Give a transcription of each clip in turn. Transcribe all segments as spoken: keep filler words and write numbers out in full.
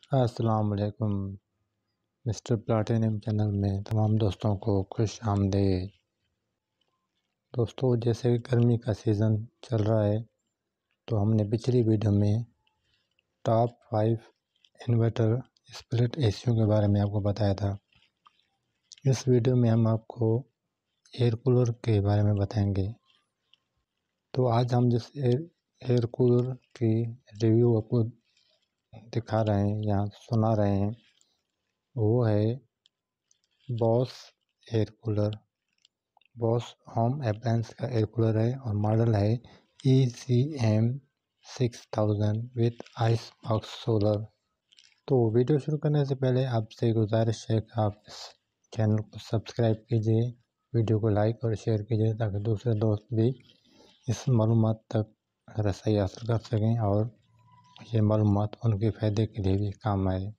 अस्सलाम वालेकुम। Mister platinum channel में तमाम दोस्तों को खुश आमदीद। दोस्तों, जैसे गर्मी का सीज़न चल रहा है तो हमने पिछली वीडियो में टॉप फाइव इन्वर्टर स्प्लिट एसियों के बारे में आपको बताया था। इस वीडियो में हम आपको एयर कूलर के बारे में बताएंगे। तो आज हम जिस एयर एयर कूलर की रिव्यू आपको दिखा रहे हैं या सुना रहे हैं वो है Boss air cooler. Boss home appliance का एयर कूलर है और मॉडल है E C M six thousand with ice box solar. तो वीडियो शुरू करने से पहले आपसे गुजारिश है कि आप इस चैनल को सब्सक्राइब कीजिए, वीडियो को लाइक और शेयर कीजिए ताकि दूसरे दोस्त भी इस मालूमात तक रसाई हासिल कर सकें और ये मालूमात उनके फ़ायदे के लिए भी काम आए।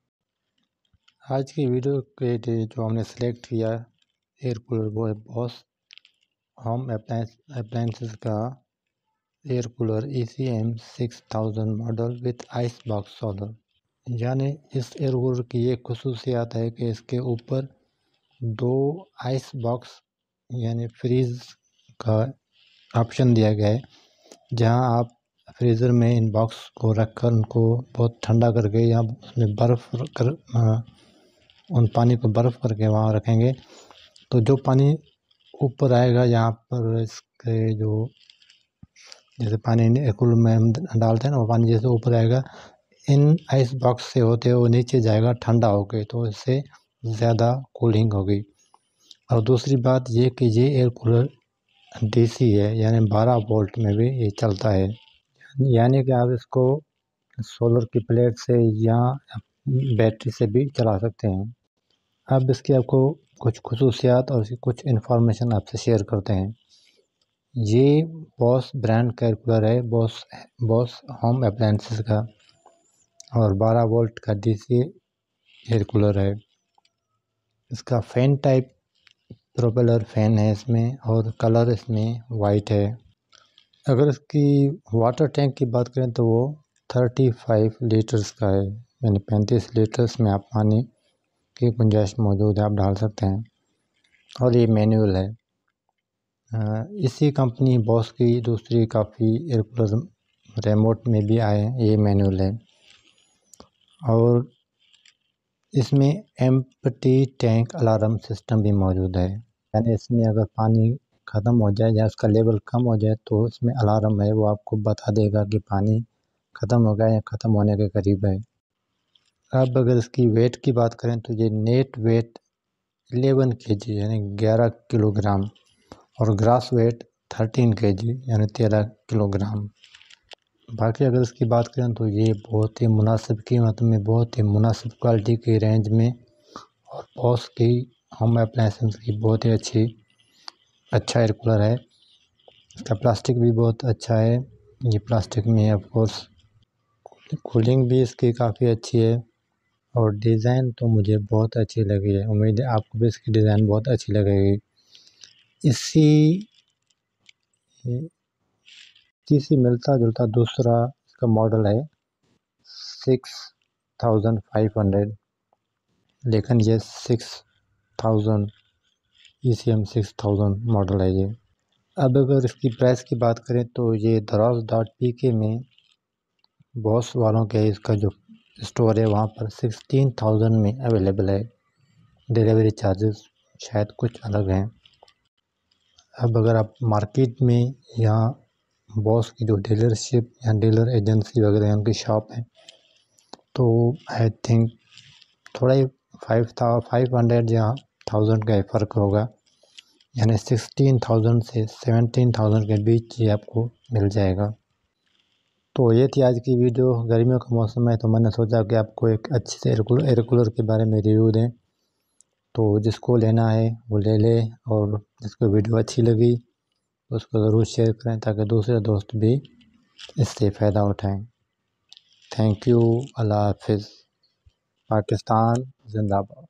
आज की वीडियो के लिए जो हमने सेलेक्ट किया एयर कूलर वो है बॉस होम अप्लायंस अप्लायंसेस का air cooler E C M six thousand model with ice box solar. यानी इस एयर कूलर की ये खुसूसियात है कि इसके ऊपर दो आइस बॉक्स यानी फ्रीज का ऑप्शन दिया गया है, जहां आप फ्रीज़र में इन बॉक्स को रखकर उनको बहुत ठंडा करके या उसमें बर्फ़ कर उन पानी को बर्फ़ करके वहाँ रखेंगे तो जो पानी ऊपर आएगा यहाँ पर इसके जो जैसे पानी कूलर में हम डालते हैं ना वो पानी जैसे ऊपर आएगा इन आइस बॉक्स से होते हुए नीचे जाएगा ठंडा होके, तो इससे ज़्यादा कूलिंग होगी। और दूसरी बात ये कि ये एयर कूलर डी सी है यानी बारह वोल्ट में भी ये चलता है, यानी कि आप इसको सोलर की प्लेट से या बैटरी से भी चला सकते हैं। अब इसकी आपको कुछ खुसूसियात और इसकी कुछ इन्फॉर्मेशन आपसे शेयर करते हैं। ये बॉस ब्रांड का एयर कूलर है, बॉस बॉस होम अप्लायंसेस का, और बारह वोल्ट का डीसी एयर कूलर है। इसका फ़ैन टाइप प्रोपेलर फ़ैन है इसमें और कलर इसमें वाइट है। अगर इसकी वाटर टैंक की बात करें तो वो पैंतीस लीटर्स का है, यानी पैंतीस लीटर्स में आप पानी की गुंजाइश मौजूद है, आप डाल सकते हैं। और ये मैनुअल है। इसी कंपनी बॉस की दूसरी काफ़ी एयर कूलर रिमोट में भी आए हैं, ये मैनुअल है। और इसमें एम्प्टी टैंक अलार्म सिस्टम भी मौजूद है, यानी इसमें अगर पानी ख़त्म हो जाए या उसका लेवल कम हो जाए तो इसमें अलार्म है, वो आपको बता देगा कि पानी ख़त्म हो गया या ख़त्म होने के करीब है। अब अगर इसकी वेट की बात करें तो ये नेट वेट ग्यारह के जी यानी ग्यारह किलोग्राम और ग्रास वेट तेरह के जी यानी तेरह किलोग्राम। बाकी अगर इसकी बात करें तो ये बहुत ही मुनासिब कीमत में, बहुत ही मुनासिब क्वालिटी की रेंज में और बॉस की होम अप्लायंसेस की बहुत ही अच्छी अच्छा एयर कूलर है। इसका प्लास्टिक भी बहुत अच्छा है, ये प्लास्टिक में है ऑफ कोर्स। कूलिंग भी इसकी काफ़ी अच्छी है और डिज़ाइन तो मुझे बहुत अच्छी लगी है, उम्मीद है आपको भी इसकी डिज़ाइन बहुत अच्छी लगेगी। इसी इसी मिलता जुलता दूसरा इसका मॉडल है सिक्स थाउजेंड फाइव हंड्रेड, लेकिन ये six thousand E C M six thousand model है ये। अब अगर इसकी प्राइस की बात करें तो ये दराज डॉट पी के में बॉस वालों के इसका जो स्टोर है वहाँ पर सिक्सटीन थाउजेंड में अवेलेबल है। डिलीवरी चार्जेस शायद कुछ अलग हैं। अब अगर आप मार्केट में या बॉस की जो डीलरशिप या डीलर एजेंसी वगैरह है उनकी शॉप है तो आई थिंक थोड़ा ही फाइव था फाइव हंड्रेड या थाउजेंड का फ़र्क होगा, यानी सिक्सटीन थाउजेंड से सेवनटीन थाउजेंड के बीच ये आपको मिल जाएगा। तो ये थी आज की वीडियो। गर्मियों का मौसम है तो मैंने सोचा कि आपको एक अच्छे से एयर कूलर एयर कूलर के बारे में रिव्यू दें, तो जिसको लेना है वो ले ले और जिसको वीडियो अच्छी लगी उसको ज़रूर शेयर करें ताकि दूसरे दोस्त भी इससे फ़ायदा उठाएं। Thank you. अल्लाह हाफिज़। पाकिस्तान जिंदाबाद।